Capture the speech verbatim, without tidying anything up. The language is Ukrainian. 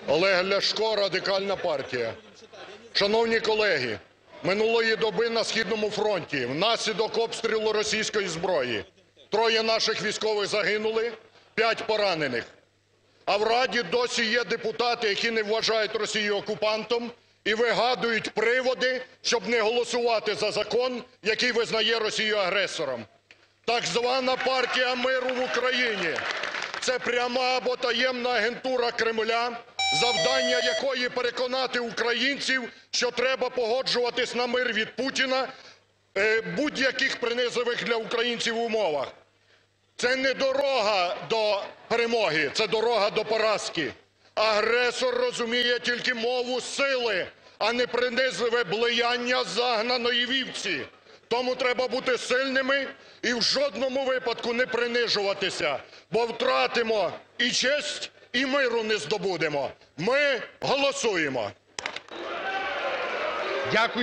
Олег Ляшко, Радикальна партія. Шановні колеги, минулої доби на Східному фронті внаслідок обстрілу російської зброї троє наших військових загинули, п'ять поранених. А в Раді досі є депутати, які не вважають Росію окупантом і вигадують приводи, щоб не голосувати за закон, який визнає Росію агресором. Так звана партія миру в Україні – це пряма або таємна агентура Кремля, завдання якої переконати українців, що треба погоджуватись на мир від Путіна в будь-яких принизливих для українців умовах. Це не дорога до перемоги, це дорога до поразки. Агресор розуміє тільки мову сили, а не принизливе блеяння загнаної вівці. Тому треба бути сильними і в жодному випадку не принижуватися, бо втратимо і честь, і миру не здобудемо. Ми голосуємо! Дякую.